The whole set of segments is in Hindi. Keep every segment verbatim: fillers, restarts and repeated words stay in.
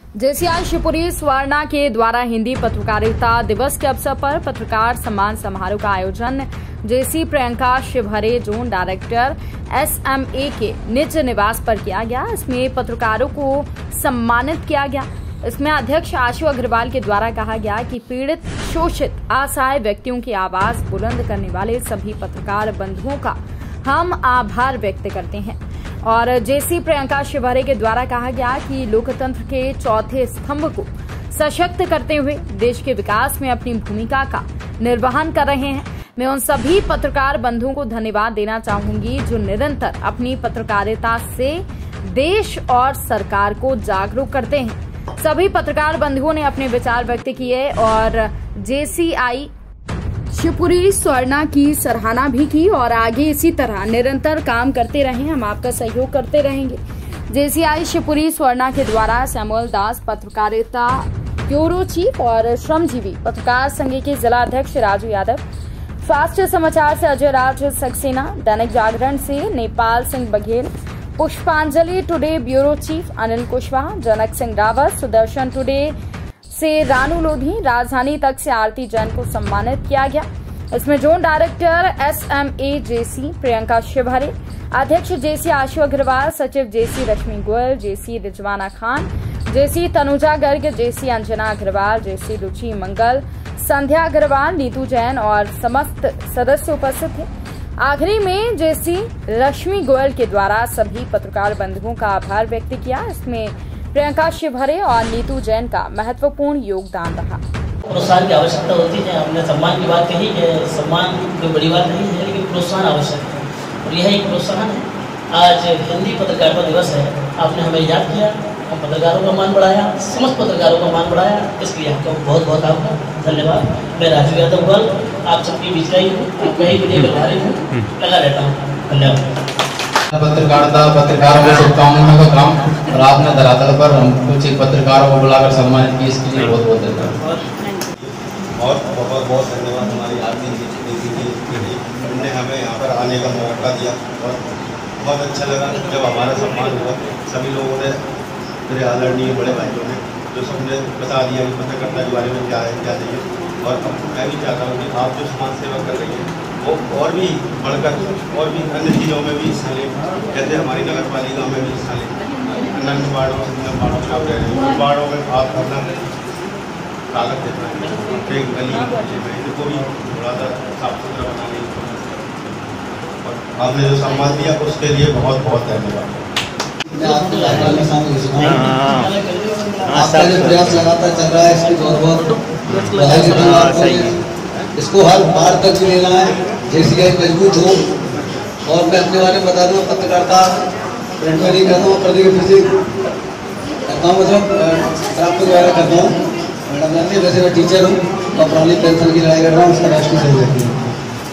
जेसीआई शिवपुरी स्वर्णा के द्वारा हिंदी पत्रकारिता दिवस के अवसर पर पत्रकार सम्मान समारोह का आयोजन JC Priyanka Shivhare zone director SMA के निज निवास पर किया गया। इसमें पत्रकारों को सम्मानित किया गया। इसमें अध्यक्ष आशु अग्रवाल के द्वारा कहा गया कि पीड़ित, शोषित, असहाय व्यक्तियों की आवाज बुलंद करने वाले सभी पत्रकार बंधुओं का हम आभार व्यक्त करते हैं। और जेसी प्रियंका शिवहरे के द्वारा कहा गया कि लोकतंत्र के चौथे स्तंभ को सशक्त करते हुए देश के विकास में अपनी भूमिका का निर्वहन कर रहे हैं। मैं उन सभी पत्रकार बंधुओं को धन्यवाद देना चाहूंगी जो निरंतर अपनी पत्रकारिता से देश और सरकार को जागरूक करते हैं। सभी पत्रकार बंधुओं ने अपने विचार व्यक्त किए और जेसीआई शिवपुरी स्वर्णा की सराहना भी की और आगे इसी तरह निरंतर काम करते रहें, हम आपका सहयोग करते रहेंगे। जेसीआई शिवपुरी स्वर्णा के द्वारा सैमुअल दास पत्रकारिता ब्यूरो चीफ और श्रमजीवी पत्रकार संघ के जिला अध्यक्ष राजू यादव, फास्ट समाचार से अजय राज सक्सेना, दैनिक जागरण से Nepal Singh Baghel, Pushpanjali today bureau chief Anil Kushwaha, Janak Singh Rawat, Sudarshan today से रानू लोधी, राजधानी तक से आरती जैन को सम्मानित किया गया। इसमें zone director SMA JC Priyanka Shivhare, अध्यक्ष जेसी आशु अग्रवाल, सचिव जेसी रश्मि गोयल, जेसी रिजवाना खान, जेसी तनुजा गर्ग, जेसी अंजना अग्रवाल, जेसी रुचि मंगल, संध्या अग्रवाल, नीतू जैन और समस्त सदस्य उपस्थित थे। आखिरी में जेसी रश्मि गोयल के द्वारा सभी पत्रकार बंधुओं का आभार व्यक्त किया। इसमें प्रियंका शिवहरे और नीतू जैन का महत्वपूर्ण योगदान रहा। प्रोत्साहन की आवश्यकता होती है। हमने सम्मान की बात कही है, सम्मान कोई बड़ी बात नहीं है, लेकिन प्रोत्साहन आवश्यक है और यह एक प्रोत्साहन है। आज हिंदी पत्रकारिता दिवस है, आपने हमें याद किया, हम पत्रकारों का मान बढ़ाया, समस्त पत्रकारों का मान बढ़ाया, इसके लिए आपका बहुत बहुत आपका धन्यवाद। मैं राजू यादव बल आप सबके बीच का ही हूँ, मैं ही मीडिया में भारी हूँ, लगा रहता हूँ। धन्यवाद। पत्रकारिता पत्रकारों को शुभकामनाओं का काम और आपने धरातल पर हम कुछ एक पत्रकारों को बुलाकर सम्मानित किया, इसके लिए बहुत बहुत धन्यवाद और बहुत बहुत धन्यवाद हमारी आरती जी के लिए उन्होंने हमें यहाँ पर आने का मौका दिया और बहुत अच्छा लगा जब हमारा सम्मान हुआ। सभी लोगों ने, मेरे आदरणीय बड़े भाइयों ने जो सबने बता दिया कि पत्रकारिता के बारे में क्या है क्या नहीं। और मैं भी चाहता हूँ कि आप जो समाज सेवा कर रही हैं वो और भी बढ़कर और भी अन्य चीज़ों में भी हिस्सा लें, जैसे हमारी नगर पालिका में भी हिस्सा लें। अन्य वार्डों से वार्डों में आप रह रहे हैं, वार्डों में आप अपना ताकत देना है, एक गली को भी थोड़ा सा साफ सुथरा बनाने और आपने जो सम्मान दिया उसके लिए बहुत बहुत धन्यवाद। मैं आपको आपका जो प्रयास लगातार चल रहा है इसकी बहुत बहुत बधाई देता हूँ। इसको हर बार तक लेना है, जेसीआई मजबूत हो। और मैं अपने बारे में बता दूँ, पत्रकारिता प्रिंट में नहीं करता हूँ, प्रति फिजिक करता हूँ, मतलब प्राप्त वगैरह करता हूँ। मैडम जानती है, वैसे मैं टीचर हूँ और प्रणाली पेंशन की लड़ाई कर रहा हूँ, उसका राष्ट्रीय सहयोग है।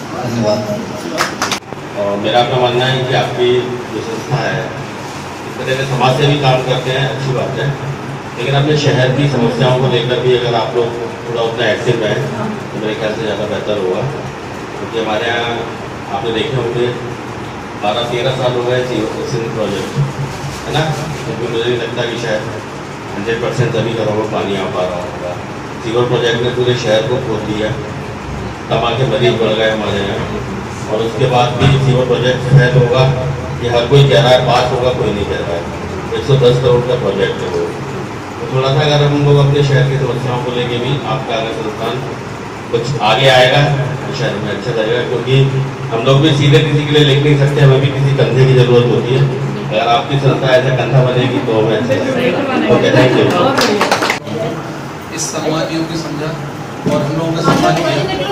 धन्यवाद। और मेरा अपना मानना है कि आपकी जो संस्था है इस तरह के समाज से भी काम करते हैं, अच्छी बात है, लेकिन अपने शहर की समस्याओं को लेकर भी अगर आप लोग थोड़ा उतना एक्टिव रहें तो मेरे ख्याल से ज़्यादा बेहतर होगा। क्योंकि हमारे यहाँ आपने देखे होंगे बारह तेरह साल हो गए सीवर प्रोजेक्ट है ना, क्योंकि मुझे नहीं लगता कि शायद हंड्रेड परसेंट सभी घरों में पानी आ पा रहा होगा। सीवर प्रोजेक्ट ने पूरे शहर को खोद दिया, दमा के मरीज बढ़ गए हमारे यहाँ। और उसके बाद भी सीवर प्रोजेक्ट शायद होगा कि हर कोई कह रहा है पास होगा, कोई नहीं कह रहा है। एक सौ दस करोड़ का प्रोजेक्ट है वो। तो थोड़ा सा अगर हम लोग अपने शहर की समस्याओं को लेके भी आपका अगर संस्थान कुछ आगे आएगा तो शहर में अच्छा लगेगा, क्योंकि हम लोग भी सीधे किसी के लिए लिख नहीं सकते, हमें भी किसी कंधे की जरूरत होती है। अगर आपकी संस्था ऐसा कंधा बनेगी तो हमें अच्छे ओके, थैंक यू। इस सम्मान योग्य समझा और हम लोगों का सम्मान किया।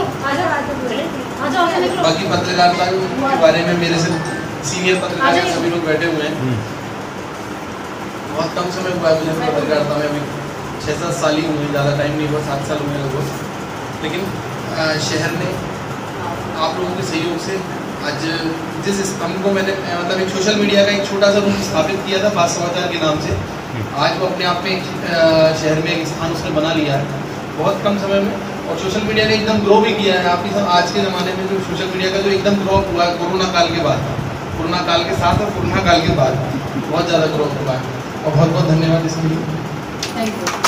बाकी पत्रकारिता के बारे में मेरे से सीनियर पत्रकार सभी लोग बैठे हुए हैं। बहुत कम समय हुआ है मुझे पत्रकारिता में, अभी छः सात साल ही हुए, ज़्यादा टाइम नहीं हुआ, सात साल हुए लगभग। लेकिन आ, शहर ने आप लोगों के सहयोग से आज जिस स्तंभ को मैंने मतलब एक सोशल मीडिया का एक छोटा सा रूप स्थापित किया था फास्ट समाचार के नाम से, आज वो अपने आप में एक शहर में एक स्थान उसने बना लिया है बहुत कम समय में। और सोशल मीडिया ने एकदम ग्रो भी किया है। आपकी सब आज के ज़माने में जो सोशल मीडिया का जो एकदम ग्रो हुआ है कोरोना काल के बाद, कोरोना काल के साथ और कोरोना काल के बाद बहुत ज़्यादा ग्रो हुआ है। और बहुत बहुत धन्यवाद इसके लिए। Thank you.